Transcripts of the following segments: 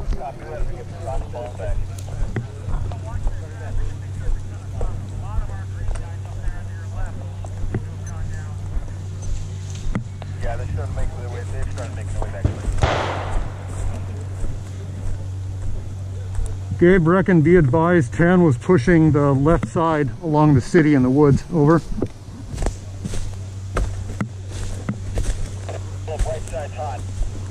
Yeah, they're starting to make their way. They're starting to make their way back. Gabe reckoned, be advised, 10 was pushing the left side along the city in the woods. Over. Right side's hot.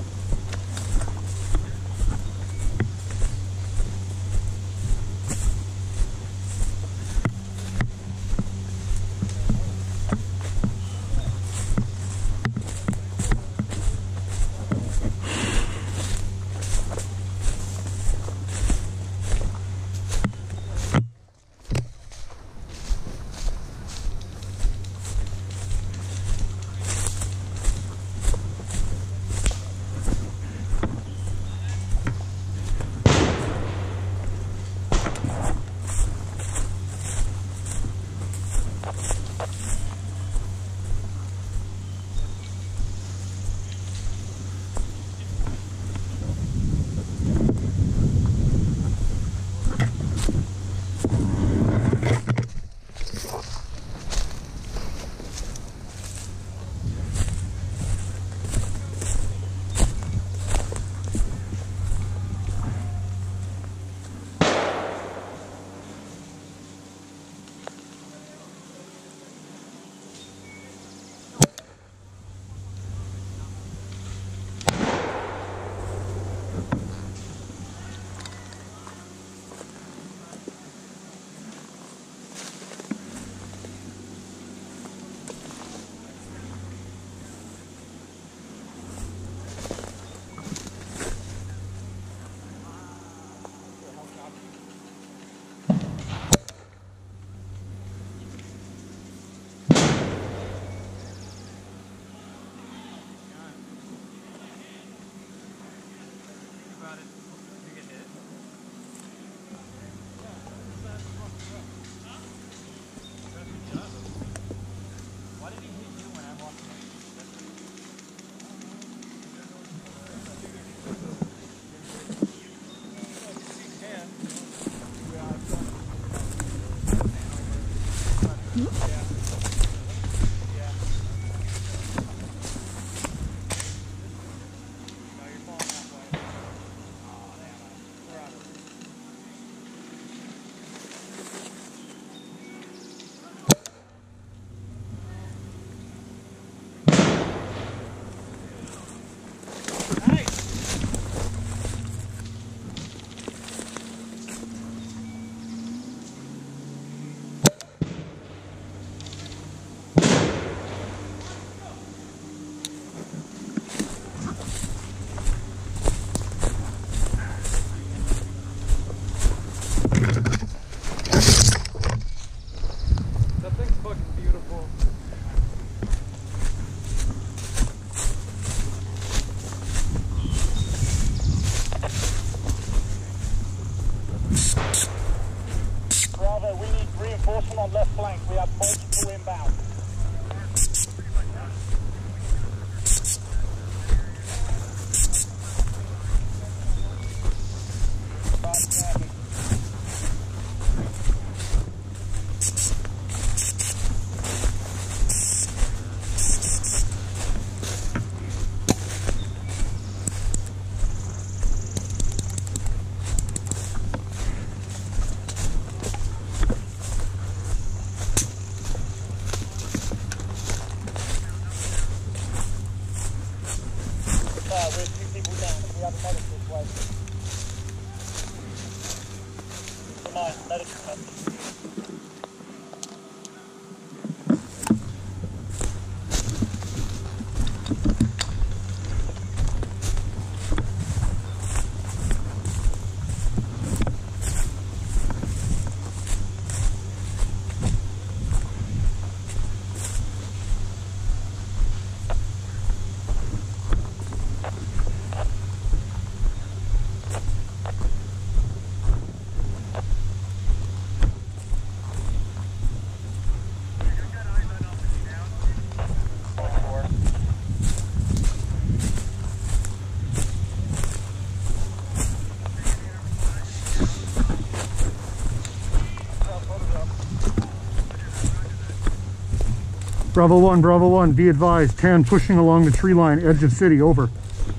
Reinforcement on left flank. We have multiple inbound. We're 2 people down. We have a medic this way. Come on, medic come. Bravo 1, be advised, 10 pushing along the tree line, edge of city, over.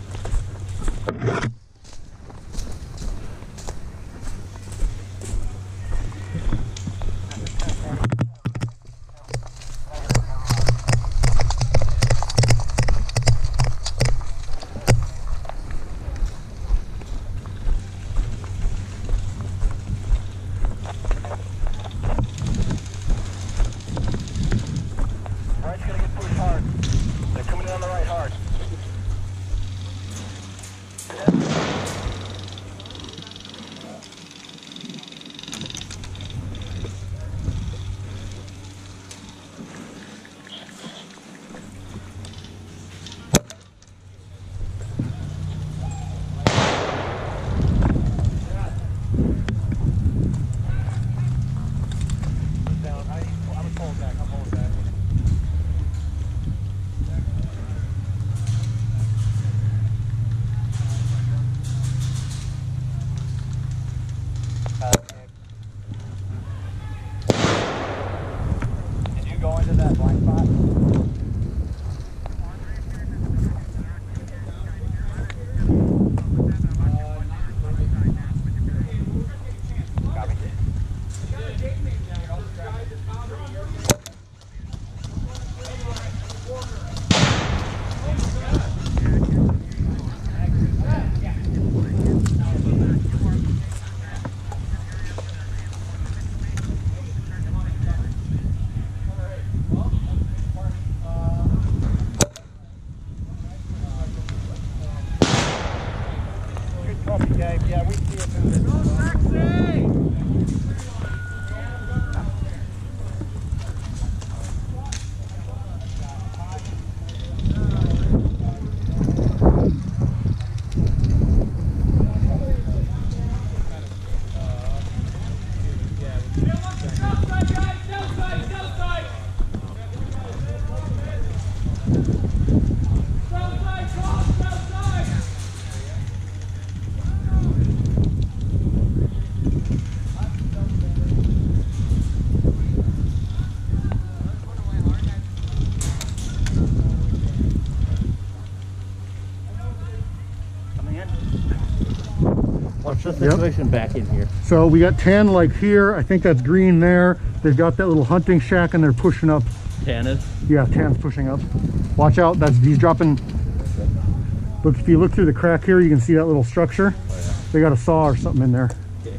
Yeah, we see it moving. Go sexy! What's the situation back in here? So we got 10 like here. I think that's green there. They've got that little hunting shack and they're pushing up. 10 is? Yeah, 10's pushing up. Watch out, he's dropping. Look, if you look through the crack here, you can see that little structure. Oh, yeah. They got a saw or something in there. Okay.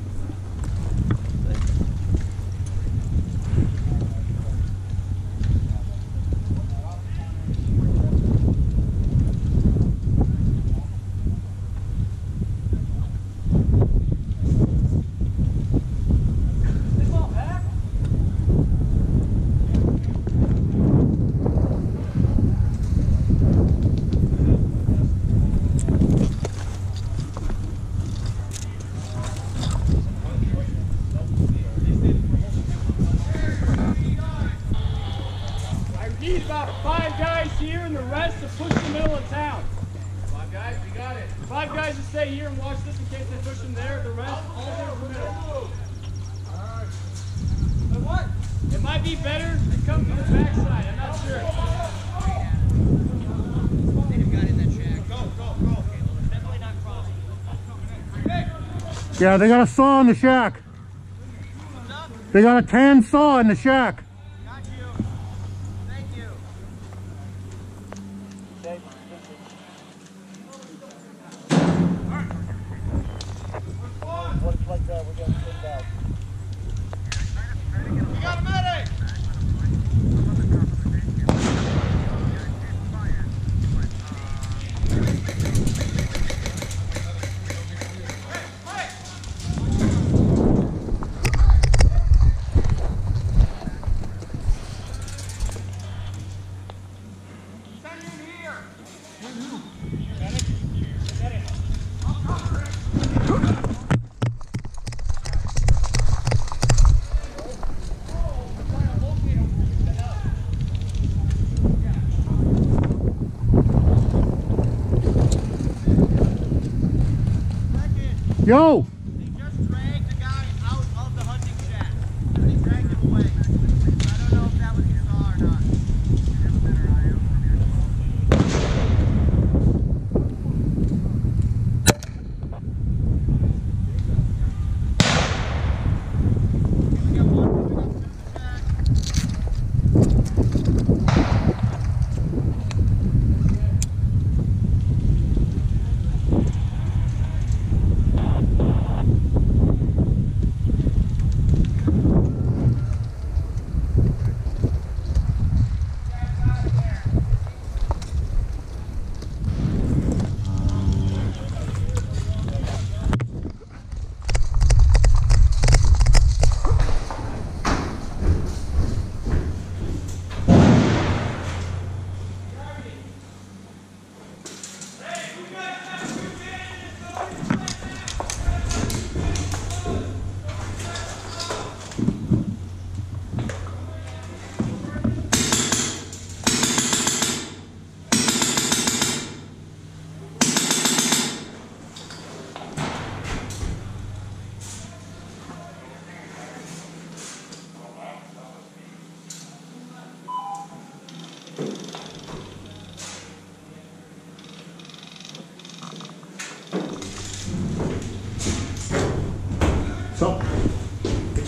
Need about 5 guys here and the rest to push the middle of town. 5 guys, you got it. 5 guys to stay here and watch this in case they push them there. The rest, all there in the middle. But what? It might be better to come from the backside. I'm not sure. They just got in that shack. Go. Definitely not crossing. Yeah, they got a saw in the shack. They got a 10 saw in the shack. Like that, we're getting pinned out. We got a medic! Send him here! Medic? Medic! Yo! They just dragged the guy out of the hunting shack. They dragged him away. I don't know if that was his saw or not.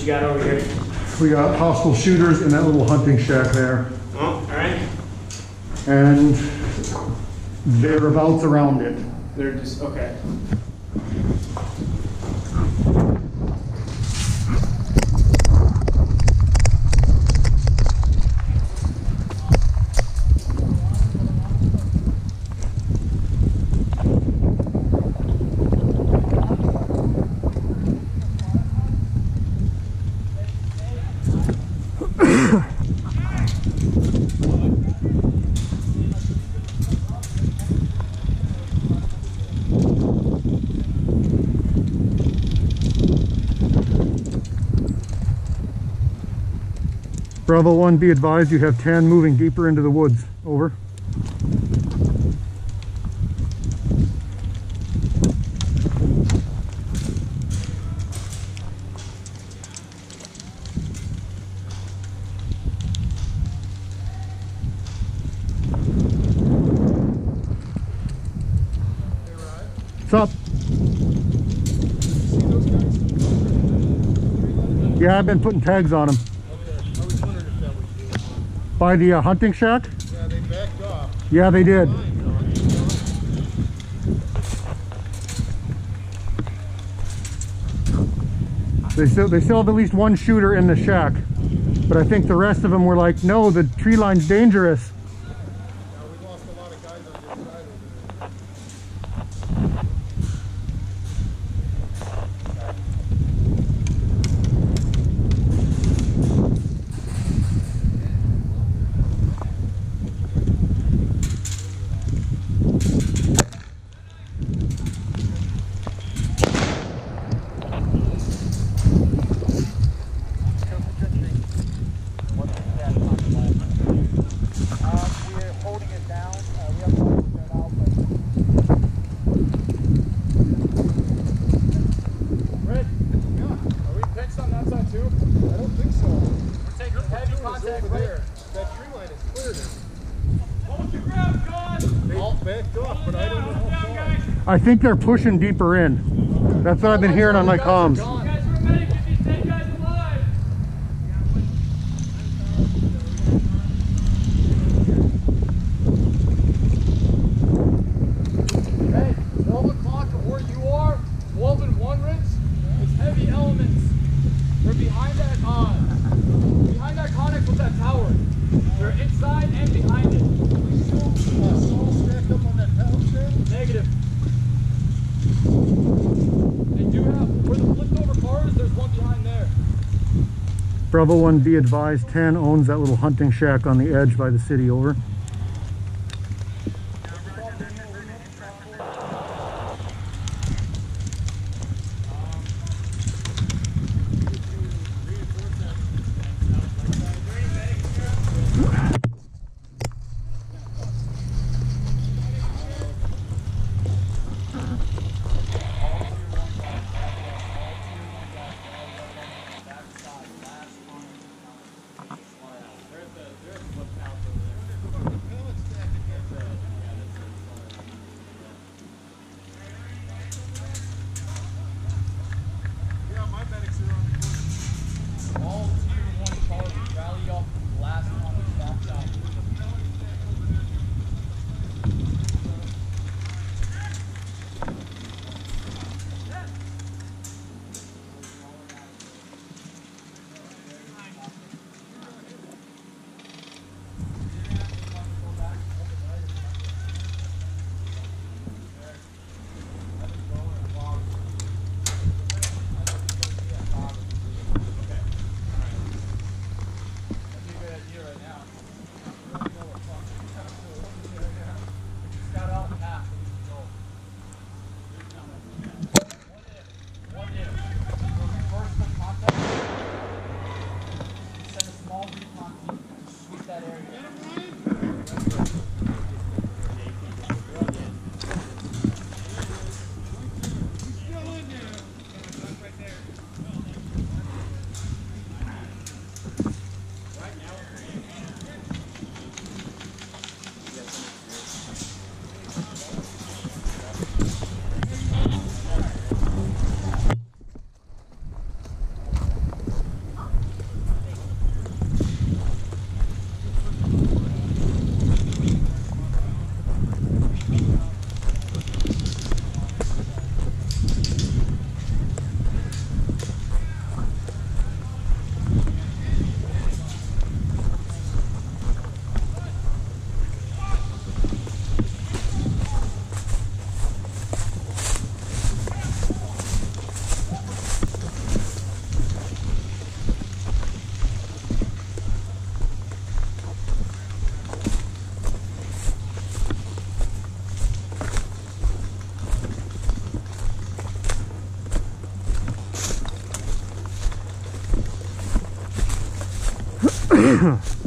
you got over here? We got hostile shooters in that little hunting shack there. Oh, all right. And thereabouts around it. They're just, okay. Bravo 1, be advised you have 10 moving deeper into the woods. Over. What's up? Yeah, I've been putting tags on them. By the hunting shack? Yeah, they backed off. Yeah, they did. They still have at least one shooter in the shack. But I think the rest of them were like, no, the tree line's dangerous. Yeah, we lost a lot of guys on this side over there. We're holding it down. We have to hold it out, but Red, are we pitched on that side too? I don't think so. We're taking heavy It's contact over right there. That tree line is clear now. Hold your ground, John! They all backed off, but I don't know how far. I think they're pushing deeper in. That's what I've been hearing on my comms. You guys are ready to get these 10 guys alive! Hey, 12 o'clock to where you are, 12 and 1 Ritz, it's heavy elements. They're behind that connex with that tower. They're inside and behind it. Saul stacked up on that pedal stand? Negative. They do have, where the flipped over cars, there's one behind there. Bravo 1, be advised, 10 owns that little hunting shack on the edge by the city. Over. it.